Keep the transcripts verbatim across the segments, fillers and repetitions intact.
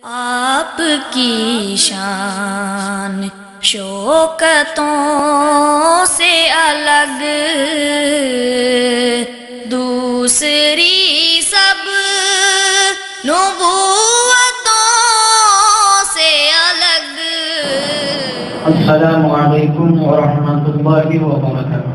آپ کی شان شوکتوں سے الگ، دوسری سب نبوتوں سے الگ۔ السلام علیکم ورحمۃ اللہ وبرکاتہ۔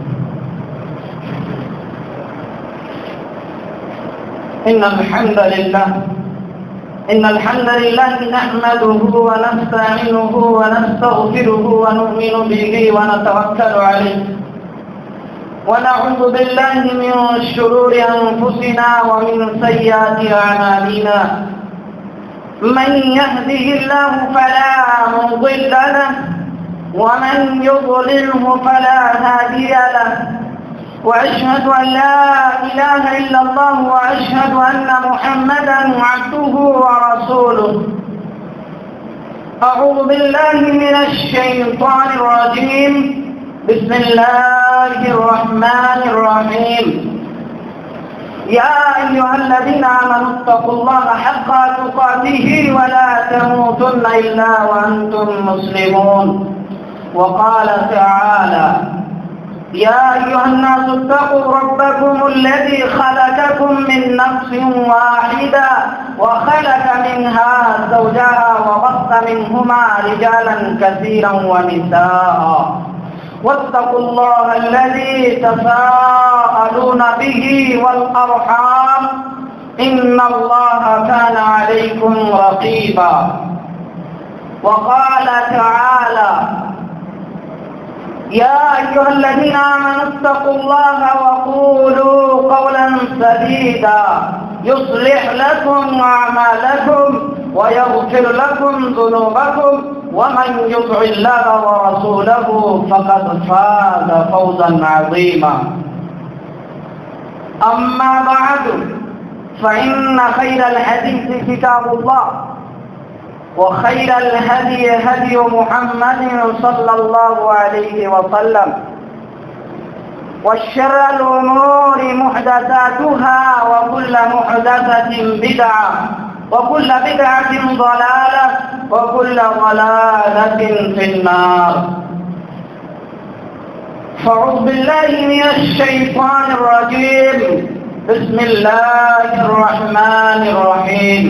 ان الحمد للہ ان الحمد لله نحمده ونستعينه ونستغفره ونؤمن به ونتوكل عليه ونعوذ بالله من شرور انفسنا ومن سيئات اعمالنا، من يهده الله فلا مضل له ومن يضلله فلا هادي له، وأشهد أن لا إله إلا الله وأشهد أن محمدا عبده ورسوله۔ أعوذ بالله من الشيطان الرجيم، بسم الله الرحمن الرحيم۔ يا أيها الذين آمنوا اتقوا الله حق تقاته ولا تموتن إلا وأنتم مسلمون۔ وقال تعالى: يا أيها الناس اتقوا ربكم الذي خلقكم من نفس واحدة وخلق منها زوجها وبث منهما رجالا كثيرا ونساء، واتقوا الله الذي تساءلون به والأرحام إن الله كان عليكم رقيبا۔ وقال تعالى: يا أيها الذين آمنوا اتقوا الله وقولوا قولا سديدا يصلح لكم أعمالكم ويغفر لكم ذنوبكم، ومن يطع الله ورسوله فقد فاز فوزا عظيما۔ أما بعد، فإن خير الحديث كتاب الله، وخير الهدي هدي محمد صلى الله عليه وسلم، وشر الأمور محدثاتها، وكل محدثة بدعة، وكل بدعة ضلالة، وكل ضلالة في النار۔ فأعوذ بالله من الشيطان الرجيم، بسم الله الرحمن الرحيم۔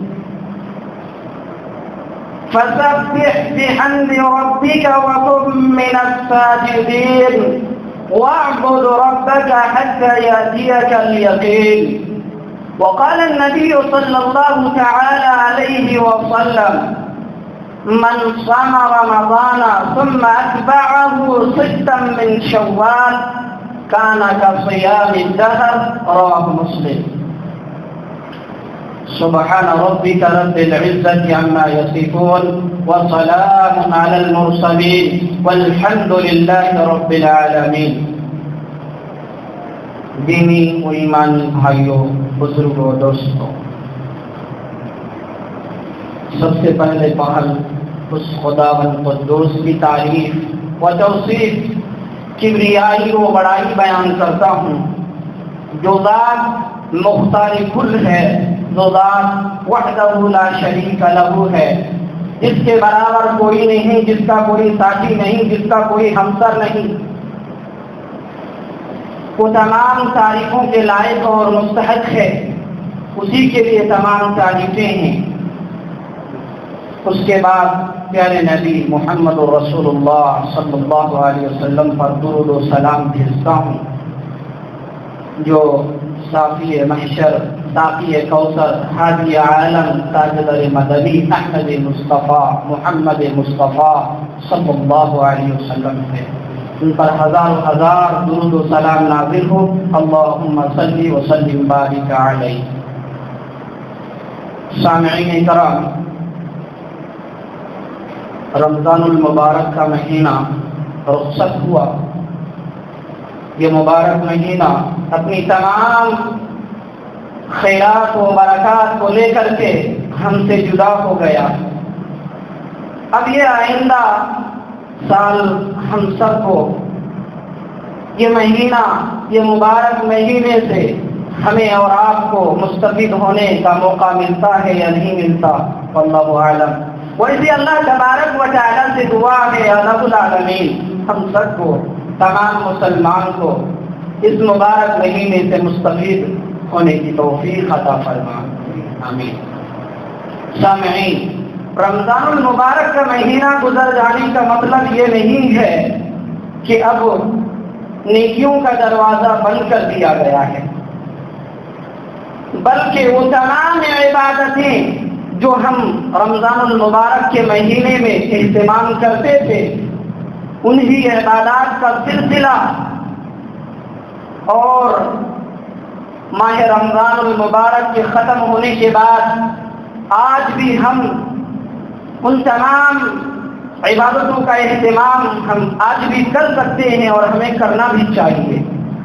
فسبح بحمد ربك وكن من الساجدين، واعبد ربك حتى يأتيك اليقين۔ وقال النبي صلى الله تعالى عليه وسلم: من صام رمضان ثم أتبعه ستا من شوال كان كصيام الدهر، رواه مسلم۔ سبحان ربك رب العزة عما يصفون، وسلام على المرسلين، والحمد لله رب العالمين۔ دینی و ایمانی بھائیوں، بزرگوں، دوستوں، سب سے پہلے پہل اس خداوند قدوس کی تعریف و توصیف، کبریائی و بڑائی بیان کرتا ہوں، جو ذات مختار کل ہے، جو ذات وحدہ لا شریک لہ ہے، جس کے برابر کوئی نہیں، جس کا کوئی ساتھی نہیں، جس کا کوئی ہمسر نہیں، وہ تمام تعریفوں کے لائق اور مستحق ہے، اسی کے لیے تمام تعریفیں ہیں۔ اس کے بعد پیارے نبی محمد رسول اللہ صلی اللہ علیہ وسلم پر درود و سلام بھیجتا ہوں، جو صافی محشر، ساقی کوثر، ہادی عالم، تاجدار مدنی احمد مصطفیٰ محمد مصطفیٰ صلی اللہ علیہ وسلم ہے، ان پر ہزار ہزار درود و سلام نازل ہو۔ اللہم صلی وسلم بارک علیہ۔ سامعین کرام، رمضان المبارک کا مہینہ رخصت ہوا۔ یہ مبارک مہینہ اپنی تمام خیرات و برکات کو لے کر کے ہم سے جدا ہو گیا۔ اب یہ آئندہ سال ہم سب کو یہ مہینہ، یہ مبارک مہینے سے ہمیں اور آپ کو مستفید ہونے کا موقع ملتا ہے یا نہیں ملتا، واللہ اعلم۔ ویسے اللہ تبارک و تعالیٰ سے دعا ہے یا رب العالمین ہم سب کو، تمام مسلمان کو اس مبارک مہینے سے مستفید ہونے کی توفیق عطا فرما، آمین۔ سامعین، رمضان المبارک کا مہینہ گزر جانے کا مطلب یہ نہیں ہے کہ اب نیکیوں کا دروازہ بند کر دیا گیا ہے، بلکہ وہ تمام عبادتیں جو ہم رمضان المبارک کے مہینے میں اہتمام کرتے تھے، انہی عبادات کا سلسلہ اور ماہ رمضان المبارک کے ختم ہونے کے بعد آج بھی ہم ان تمام عبادتوں کا اہتمام ہم آج بھی کر سکتے ہیں اور ہمیں کرنا بھی چاہیے۔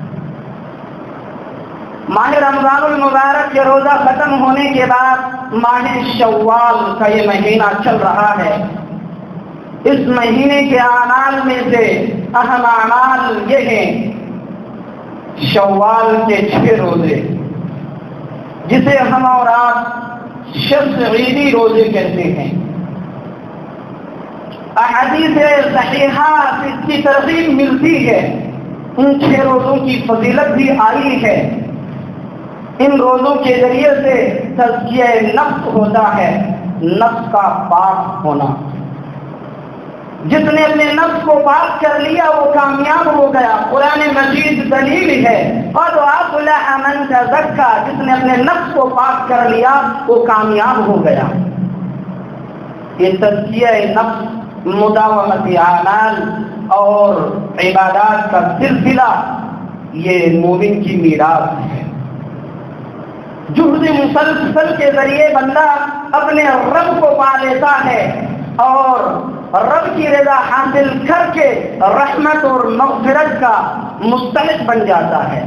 ماہ رمضان المبارک کے روزہ ختم ہونے کے بعد ماہ شوال کا یہ مہینہ چل رہا ہے۔ اس مہینے کے اعمال میں سے اہم اعمال یہ ہیں شوال کے چھ روزے، جسے ہم اور آپ شب عیدی روزے کہتے ہیں۔ احادیث صحیحہ سے اس کی ترغیب ملتی ہے، ان چھ روزوں کی فضیلت بھی آئی ہے۔ ان روزوں کے ذریعے سے تزکیہ نفس ہوتا ہے، نفس کا پاک ہونا۔ جس نے اپنے نفس کو پاک کر لیا وہ کامیاب ہو گیا۔ قرآن مجید دلیل ہے، قد افلح من تزکا، جس نے اپنے نفس کو پاک کر لیا وہ کامیاب ہو گیا۔ یہ تزکیہ نفس، مداومت اعمال اور عبادات کا سلسلہ یہ مومن کی میراث ہے۔ جہد مسلسل کے ذریعے بندہ اپنے رب کو پا لیتا ہے اور رب کی رضا حاصل کر کے رحمت اور مغفرت کا مستحق بن جاتا ہے۔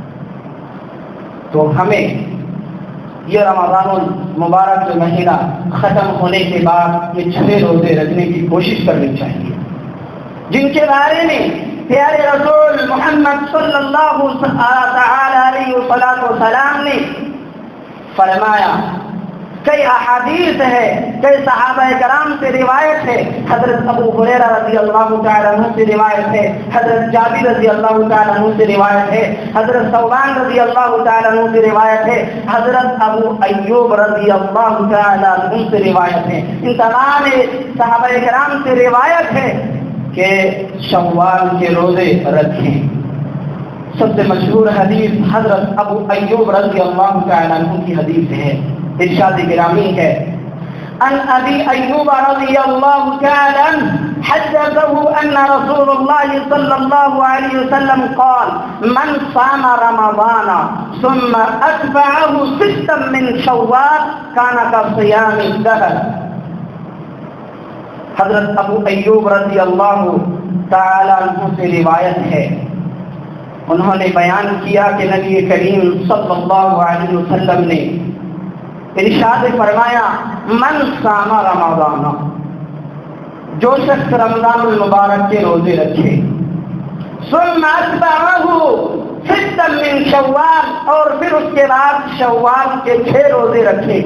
تو ہمیں یہ رمضان المبارک کا مہینہ ختم ہونے کے بعد یہ چھ روزے رکھنے کی کوشش کرنی چاہیے، جن کے بارے میں پیارے رسول محمد صلی اللہ تعالی علیہ وسلم نے فرمایا۔ کئی احادیث ہے، کئی صحابہ کرام سے روایت ہے، حضرت ابو ہریرہ رضی اللہ تعالیٰ عنہ سے روایت ہے، حضرت جابر رضی اللہ تعالیٰ عنہ سے روایت ہے، حضرت ثوبان رضی اللہ تعالیٰ عنہ سے روایت ہے، حضرت ابو ایوب رضی اللہ تعالیٰ عنہ سے روایت ہے۔ ان تمام صحابہ کرام سے روایت ہے کہ شوال کے روزے رکھیں۔ سب سے مشہور حدیث حضرت ابو ایوب رضی اللہ تعالیٰ عنہ کی حدیث ہے، ارشاد گرامی ہے، ان ابی ایوب رضی اللہ تعالیٰ عنہ حدثه ان رسول اللہ صلی اللہ علیہ وسلم قال من صام رمضان ثم اتبعه ستا من شوال كان كصيام الدهر۔ حضرت ابو ایوب رضی اللہ تعالیٰ عنہ سے روایت ہے، انہوں نے بیان کیا کہ نبی کریم صلی اللہ علیہ وسلم نے ارشاد فرمایا، من صام رمضان، جو شخص رمضان المبارک کے روزے رکھے، ثم اتبعہ ستا من شوال، اور پھر اس کے بعد شوال کے چھ روزے رکھے،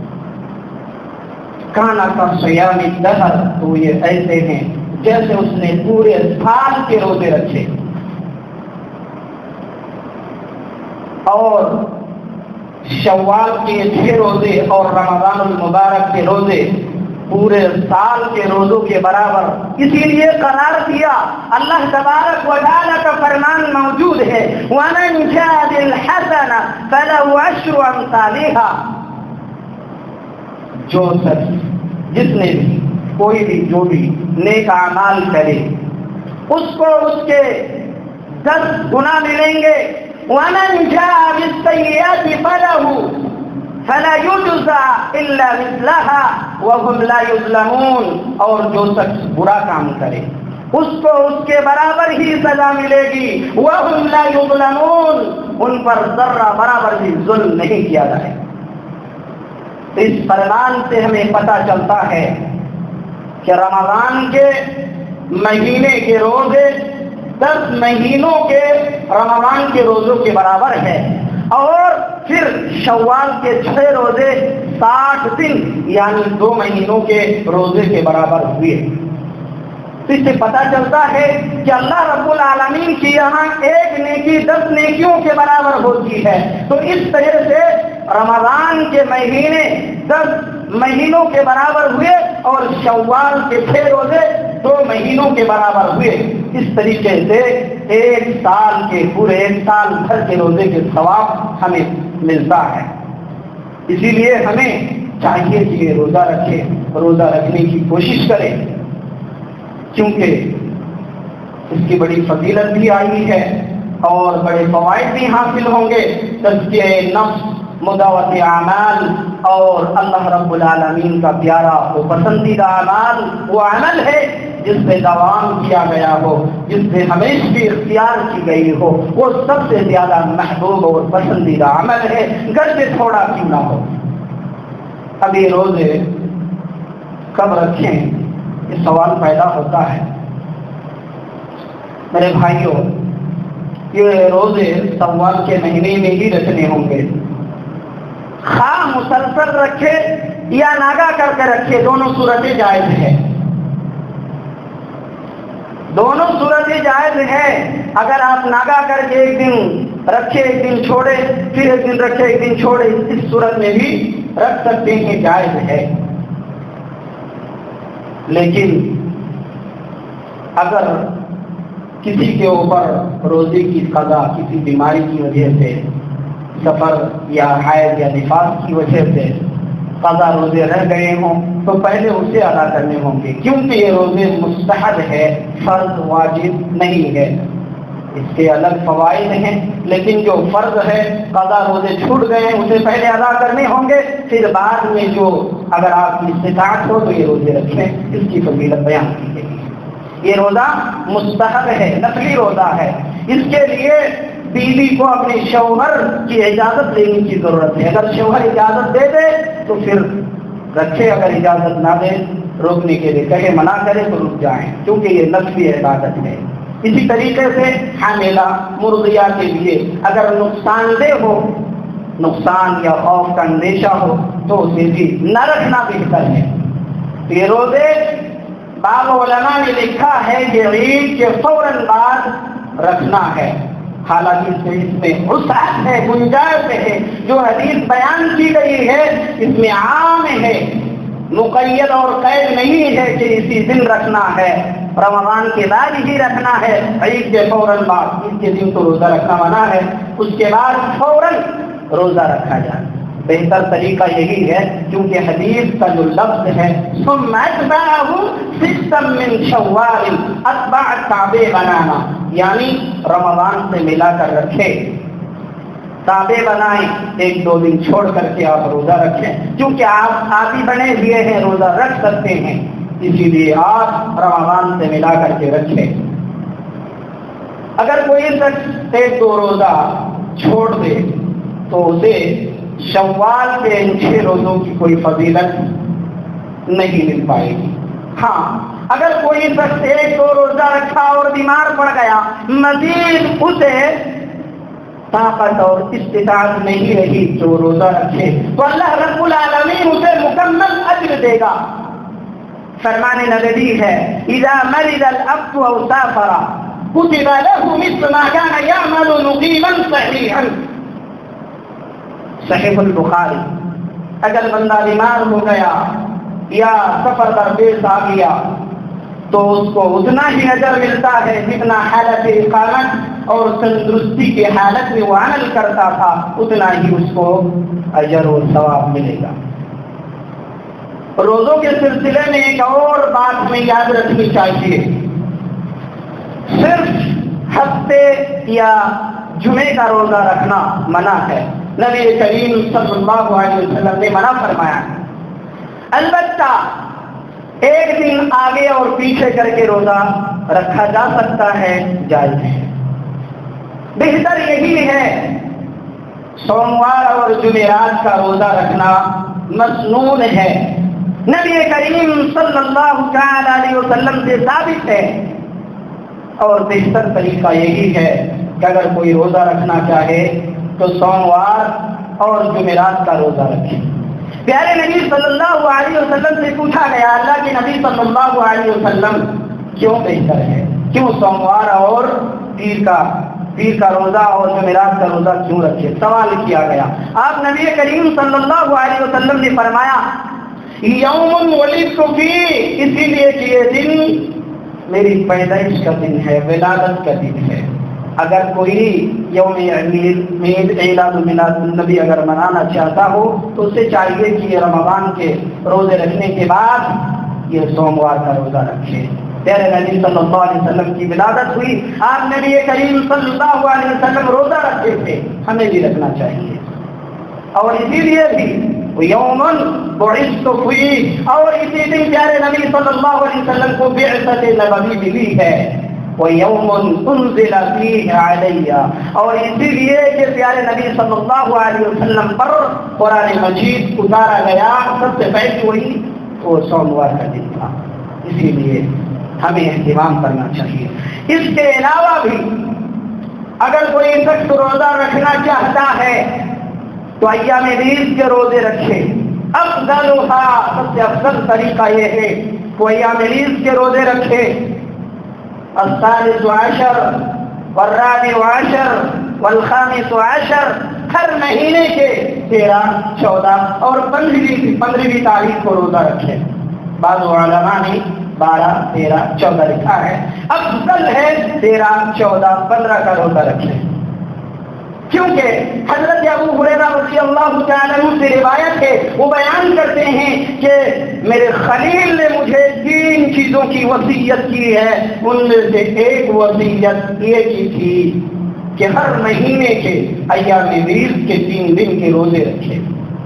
کانا کا صیام الدہر، تو یہ ایسے ہیں جیسے اس نے پورے سال کے روزے رکھے۔ اور شوال کے چھ روزے اور رمضان المبارک کے روزے پورے سال کے روزوں کے برابر اسی لیے قرار دیا۔ اللہ تبارک و تعالیٰ کا فرمان موجود ہے، وَمَنْ جَاءَ بِالْحَسَنَةِ فَلَهُ عَشْرُ أَمْثَالِهَا، جو شخص جس نے بھی کوئی بھی جو بھی نیک اعمال کرے اس کو اس کے دس گنا ملیں گے۔ وَمَنْ جَاءَ بِالسَّيِّئَةِ فَلَهُ فَلَا يُجْزَى إِلَّا مِثْلَهَا وَهُمْ لَا يُظْلَمُونَ، اور جو شخص برا کام کرے اس کو اس کے برابر ہی سزا ملے گی۔ وَهُمْ لَا يُظْلَمُونَ، ان پر ذرہ برابر بھی ظلم نہیں کیا جائے۔ اس فرمان سے ہمیں پتہ چلتا ہے کہ رمضان کے مہینے کے روزے دس مہینوں کے رمضان کے روزوں کے برابر ہے، اور پھر شوال کے چھ روزے ساٹھ دن یعنی دو مہینوں کے روزے کے برابر ہوئے۔ اس سے پتہ چلتا ہے کہ اللہ رب العالمین کی یہاں ایک نیکی دس نیکیوں کے برابر ہوتی ہے۔ تو اس طرح سے رمضان کے مہینے دس مہینوں کے برابر ہوئے اور شوال کے چھ روزے دو مہینوں کے برابر ہوئے۔ اس طریقے سے ایک سال کے پورے ایک سال بھر کے روزے کے ثواب ہمیں ملتا ہے۔ اسی لیے ہمیں چاہیے کہ یہ روزہ رکھے، روزہ رکھنے کی کوشش کریں، کیونکہ اس کی بڑی فضیلت بھی آئی ہے اور بڑے فوائد بھی حاصل ہوں گے۔ تزکیہ نفس، مداوت اعمال اور اللہ رب العالمین کا پیارا و پسندیدہ اعمال وہ عمل ہے جس سے دوام کیا گیا ہو، جس سے ہمیشہ اختیار کی گئی ہو، وہ سب سے زیادہ محبوب اور پسندیدہ عمل ہے، گرچہ تھوڑا کیوں نہ ہو۔ اب یہ روزے کب رکھیں، یہ سوال پیدا ہوتا ہے۔ میرے بھائیوں، یہ روزے شوال کے مہینے میں ہی رکھنے ہوں گے، خواہ مسلسل رکھے یا ناگا کر کے رکھے، دونوں صورتیں جائز ہیں، دونوں صورتیں جائز ہیں۔ اگر آپ ناگا کر کے ایک دن رکھے ایک دن چھوڑے، پھر ایک دن رکھے ایک دن چھوڑے، اس صورت میں بھی رکھ سکتے ہیں، جائز ہے۔ لیکن اگر کسی کے اوپر روزے کی قضا کسی بیماری کی وجہ سے، سفر یا حیض یا نفاس کی وجہ سے قضا روزے رہ گئے ہوں تو پہلے اسے ادا کرنے ہوں گے، کیونکہ یہ روزے مستحب ہے، فرض واجب نہیں ہے۔ اس کے الگ فوائد ہیں، لیکن جو فرض ہے قضا روزے چھوٹ گئے ہیں اسے پہلے ادا کرنے ہوں گے، پھر بعد میں جو اگر آپ کی استطاعت ہو تو یہ روزے رکھیں، اس کی فضیلت بیان کی گئی ہے۔ یہ روزہ مستحب ہے، نفلی روزہ ہے، اس کے لیے بیوی کو اپنے شوہر کی اجازت لینے کی ضرورت ہے۔ اگر شوہر اجازت دے دے تو پھر رکھے، اگر اجازت نہ دے، روکنے کے لیے کہے، منع کرے تو رک جائیں، کیونکہ یہ نفلی عبادت ہے۔ اسی طریقے سے حاملہ مرضیہ کے لیے اگر نقصان دہ ہو، نقصان یا خوف کا اندیشہ ہو تو اسے بھی نہ رکھنا بہتر ہے۔ یہ روزے بعض علماء نے لکھا ہے کہ عید کے فوراً بعد رکھنا ہے، حالانکہ اس میں وسعت ہے، گنجائش ہے، جو حدیث بیان کی گئی ہے اس میں عام ہے، مقید اور قید نہیں ہے کہ اسی دن رکھنا ہے، رمضان کے بعد ہی رکھنا ہے، عید کے فوراً بعد، عید کے دن تو روزہ رکھنا منع ہے، اس کے بعد فوراً روزہ رکھا جائے۔ بہتر طریقہ یہی ہے، کیونکہ حدیث کا جو لفظ ہے ثم اتبعہ ستا من شوال، اتبع تابع بنانا، یعنی رمضان سے ملا کر رکھے، تابع بنائیں، ایک دو دن چھوڑ کر کے آپ روزہ رکھیں، کیونکہ آپ عادی بنے ہوئے ہیں، روزہ رکھ سکتے ہیں، اسی لیے آپ رمضان سے ملا کر کے رکھیں۔ اگر کوئی شخص ایک دو روزہ چھوڑ دے تو اسے شوال کے ان چھ روزوں کی کوئی فضیلت نہیں مل پائے گی۔ ہاں، اگر کوئی شخص ایک دو روزہ رکھا اور بیمار پڑ گیا، مزید اسے طاقت اور استطاعت نہیں رہی جو روزہ رکھے تو اللہ رب العالمین اسے مکمل اجر دے گا۔ فرمان نبوی ہے اذا مرض العبد او سافر كتب له مثل ما كان يعمل مقيما صحيحا، صحیح البخاری۔ اگر بندہ بیمار ہو گیا یا سفر درپیش آ گیا تو اس کو اتنا ہی اجر ملتا ہے جتنا حالت اقامت اور تندرستی کی حالت میں وہ عمل کرتا تھا، اتنا ہی اس کو اجر و ثواب ملے گا۔ روزوں کے سلسلے میں ایک اور بات ہمیں یاد رکھنی چاہیے، صرف ہفتے یا جمعے کا روزہ رکھنا منع ہے، نبی کریم صلی اللہ علیہ وسلم نے منع فرمایا۔ البتہ ایک دن آگے اور پیچھے کر کے روزہ رکھا جا سکتا ہے، جائز ہے۔ بہتر یہی ہے سوموار اور جمعرات کا روزہ رکھنا مسنون ہے، نبی کریم صلی اللہ علیہ وسلم سے ثابت ہے، اور بہتر طریقہ یہی ہے کہ اگر کوئی روزہ رکھنا چاہے تو سوموار اور جمعرات کا روزہ رکھے۔ پیارے نبی صلی اللہ علیہ وسلم سے پوچھا گیا اللہ کے نبی صلی اللہ علیہ وسلم کیوں بہتر ہے، کیوں سوموار اور پیر کا پیر کا روزہ اور جمعرات کا روزہ کیوں رکھے؟ سوال کیا گیا۔ آپ نبی کریم صلی اللہ علیہ وسلم نے فرمایا یوم ولدت فیہ، اسی لیے کہ یہ دن میری پیدائش کا دن ہے، ولادت کا دن ہے۔ اگر کوئی یوم میلاد میلاد میلاد النبی اگر منانا چاہتا ہو تو اسے چاہیے کہ یہ رمضان کے روزے رکھنے کے بعد یہ سوموار کا روزہ رکھے۔ پیارے نبی صلی اللہ علیہ وسلم کی ولادت ہوئی، آپ نبی کریم صلی اللہ علیہ وسلم روزہ رکھتے تھے، ہمیں بھی رکھنا چاہیے۔ اور اسی لیے بھی یومن بعثت فیہ، اور اسی دن پیارے نبی صلی اللہ علیہ وسلم کو بعثت نبوی ملی ہے۔ وَيَوْمٌ أُنزِلَ فِيهِ عَلَيَّ، اور اسی لیے کہ پیارے نبی صلی اللہ علیہ وسلم پر قرآن مجید اتارا گیا، سب سے پہلی وہی وہ سوموار کا دن تھا۔ اسی لیے ہمیں اہتمام کرنا چاہیے۔ اس کے علاوہ بھی اگر کوئی شخص روزہ رکھنا چاہتا ہے تو ایام بیس کے روزے رکھے۔ افضلھا، سب سے افضل طریقہ یہ ہے کہ ایام بیس کے روزے رکھے۔ الثالث عشر والرابع عشر والخامس عشر، ہر مہینے کے تیرہ، چودہ اور پندرہویں پندرہویں تاریخ کو روزہ رکھے۔ بعض علماء نے بارہ، تیرہ، چودہ لکھا ہے، افضل ہے تیرہ، چودہ، پندرہ کا روزہ رکھے، کیونکہ حضرت ابو ہریرہ رضی اللہ تعالیٰ عنہ سے روایت ہے، وہ بیان کرتے ہیں کہ میرے خلیل نے مجھے تین چیزوں کی وصیت کی ہے، ان میں سے ایک وصیت یہ کی تھی کہ ہر مہینے کے ایام بیس کے تین دن کے روزے رکھے۔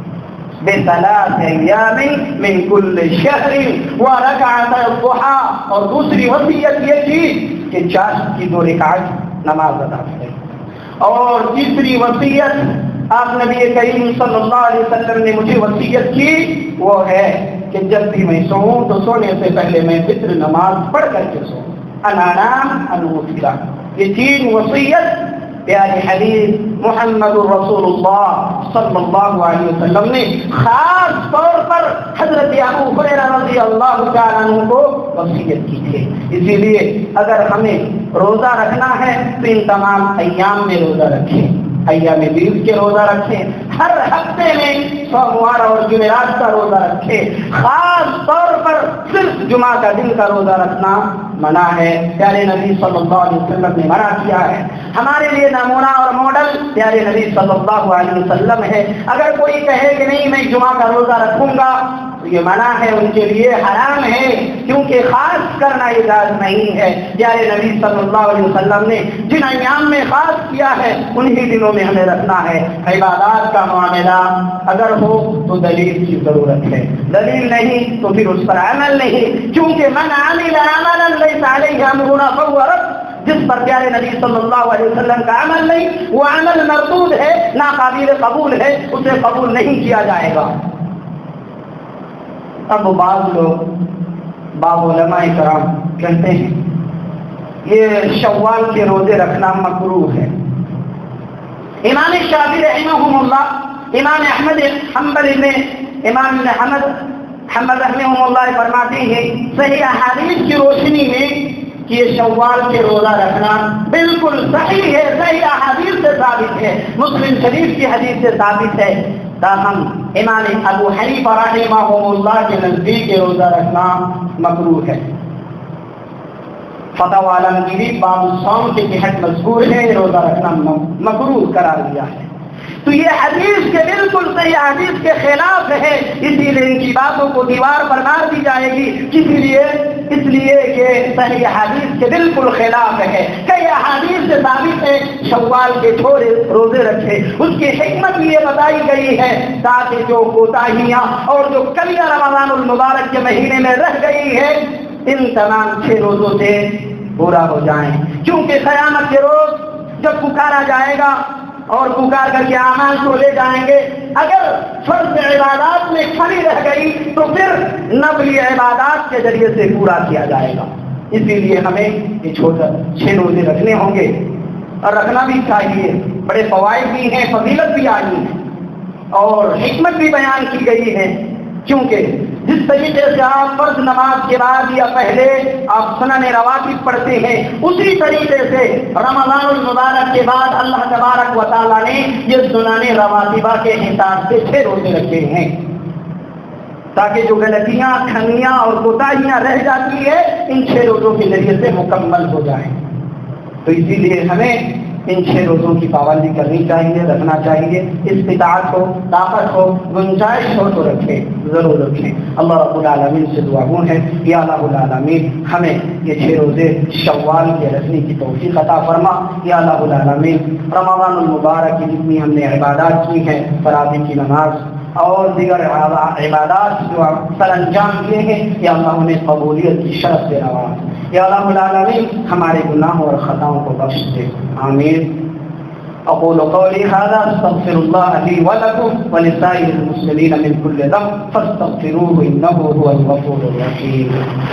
بثلاث ایام من کل شہر ورکعۃ الضحیٰ، اور دوسری وصیت یہ تھی کہ چاشت کی دو رکعت نماز ادا کرے۔ اور تیسری وصیت آپ نبی کریم صلی اللہ علیہ وسلم نے مجھے وصیت کی، وہ ہے کہ جب بھی میں سوؤں تو سونے سے پہلے میں فطر نماز پڑھ کر کے سوؤں۔ انا نام ان اوتر، یہ تین وصیت پیاری حدیث محمد رسول اللہ صلی اللہ علیہ وسلم نے خاص طور پر حضرت ابو ہریرہ رضی اللہ تعالیٰ عنہ کو وصیت کی تھی۔ اسی لیے اگر ہمیں روزہ رکھنا ہے تو ان تمام ایام میں روزہ رکھیں، ایام بیس کے روزہ رکھیں، ہر ہفتے میں سوموار اور جمعرات کا روزہ رکھیں، خاص طور پر صرف جمعہ کا دن کا روزہ رکھنا منع ہے، پیارے نبی صلی اللہ علیہ وسلم نے منع کیا ہے۔ ہمارے لیے نمونہ اور ماڈل پیارے نبی صلی اللہ علیہ وسلم ہے۔ اگر کوئی کہے کہ نہیں میں جمعہ کا روزہ رکھوں گا تو یہ منع ہے، ان کے لیے حرام ہے، کیونکہ خاص کرنا اجازت نہیں ہے۔ پیارے نبی صلی اللہ علیہ وسلم نے جن ایام میں خاص کیا ہے انہی دنوں میں ہمیں رکھنا ہے۔ عبادات کا معاملہ اگر ہو تو دلیل کی ضرورت ہے، دلیل نہیں تو پھر اس پر عمل نہیں، کیونکہ من عمل عملا لیس علیہ امرنا فہو رد، جس پر پیارے نبی صلی اللہ علیہ وسلم کا عمل نہیں وہ عمل مردود ہے، ناقابل قبول ہے، اسے قبول نہیں کیا جائے گا۔ اب بعض لوگ بعض علماء کرام کہتے ہیں یہ شوال کے روزے رکھنا مکروہ ہے۔ امام شافعی رحمہ اللہ، امام احمد حنبل نے امام احمد حنبل رحمہ اللہ فرماتے ہیں صحیح احادیث کی روشنی میں کہ یہ شوال کے روزہ رکھنا بالکل صحیح ہے، صحیح احادیث سے ثابت ہے، مسلم شریف کی حدیث سے ثابت ہے۔ تاہم امام ابو حنیفہ رحمہ اللہ کے نزدیک روزہ رکھنا مکروہ ہے۔ فتح عالمگیری باب الصوم کے تحت مذکور ہے، روزہ رکھنا مکروہ قرار دیا ہے۔ تو یہ حدیث کے بالکل صحیح حدیث کے خلاف ہے، اسی لیے ان کی باتوں کو دیوار پر مار دی جائے گی، کسی لیے اس لیے کہ صحیح حدیث کے بالکل خلاف ہے۔ کئی احادیث سے ثابت ہے شوال کے تھوڑے روزے رکھے، اس کی حکمت یہ بتائی گئی ہے تاکہ جو کوتاہیاں اور جو کمیاں رمضان المبارک کے مہینے میں رہ گئی ہے ان تمام چھ روزوں سے پورا ہو جائیں، کیونکہ قیامت کے روز جب پکارا جائے گا اور پکار کر کے اعمال کو لے جائیں گے، اگر فرض عبادات میں کمی رہ گئی تو پھر نفلی عبادات کے ذریعے سے پورا کیا جائے گا۔ اسی لیے ہمیں یہ چھوٹا چھ روزے رکھنے ہوں گے اور رکھنا بھی چاہیے، بڑے فوائد بھی ہیں، فضیلت بھی آئی ہے۔ اور حکمت بھی بیان کی گئی ہے، کیونکہ جس طریقے سے آپ فرض نماز کے بعد یا پہلے آپ سنن رواتب پڑھتے ہیں، اسی طریقے سے رمضان المبارک کے بعد اللہ تبارک و تعالیٰ نے یہ سنن رواتبہ کے حساب سے چھ روزے رکھے ہیں، تاکہ جو غلطیاں، خمیاں اور کوتاہیاں رہ جاتی ہے ان چھ روزوں کے ذریعے سے مکمل ہو جائیں۔ تو اسی لیے ہمیں ان چھ روزوں کی پابندی کرنی چاہیے، رکھنا چاہیے، استطاعت ہو، طاقت ہو، گنجائش ہو تو رکھیں، ضرور رکھیں۔ اللہ رب العالمین سے دعا گو ہے، یا اللہ العالمین ہمیں یہ چھ روزے شوال کے رکھنے کی توفیق عطا فرما۔ یا اللہ العالمین رمضان المبارک کی جتنی ہم نے عبادات کی ہیں، تراویح کی نماز اور دیگر عبادات جو سر انجام کیے ہیں، یا اللہ انہیں قبولیت کی شرف سے نواز۔ یا اللہ العالمین ہمارے گناہوں اور خطاؤں کو بخش دے، آمین۔ اقول قولی هذا استغفر الله لي ولكم ولسائر المسلمين من كل ذنب فاستغفروه انه هو الغفور الرحيم۔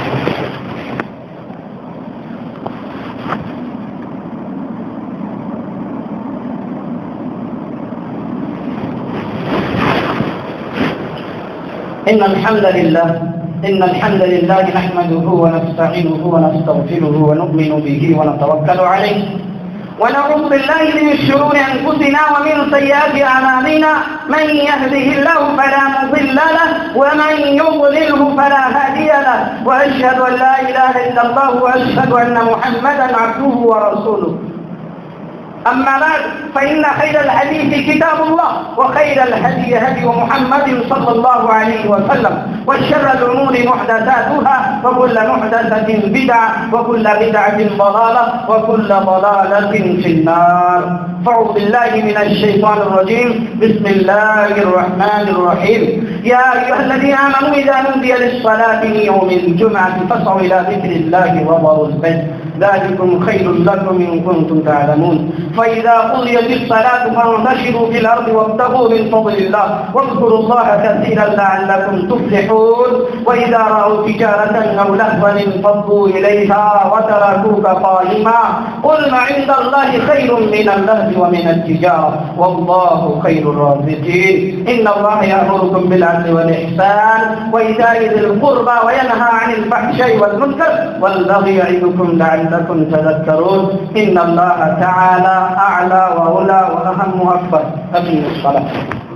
إن الحمد لله إن الحمد لله نحمده ونستعينه ونستغفره ونؤمن به ونتوكل عليه ونعوذ بالله من شرور أنفسنا ومن سيئات أعمالنا، من يهده الله فلا مضل له ومن يضلله فلا هادي له، وأشهد أن لا إله إلا الله وأشهد أن محمدا عبده ورسوله. أما بعد فإن خير الحديث كتاب الله وخير الهدي هدي محمد صلى الله عليه وسلم، وشر الأمور محدثاتها وكل محدثة بدعة وكل بدعة ضلالة وكل ضلالة في النار. فاعوذ بالله من الشيطان الرجيم، بسم الله الرحمن الرحيم. يا أيها الذين آمنوا إذا نودي للصلاة من يوم الجمعة فاسعوا إلى ذكر الله وذروا البيع، ذلكم خير لكم إن كنتم تعلمون. فإذا قضيت الصلاة فانتشروا في الأرض وابتغوا من فضل الله واذكروا الله كثيرا لعلكم تفلحون. وإذا رأوا تجارة أو لهوا انفضوا إليها وتركوك قائما، قل ما عند الله خير من اللهو ومن التجارة والله خير الرازقين. إن الله يأمركم بالعدل والإحسان وإيتاء ذي القربى وينهى عن الفحشاء والمنكر والبغي يعظكم لعلكم تذكرون. إن الله تعالى أعلى وأولى وأهم وأكبر. أقيموا الصلاة.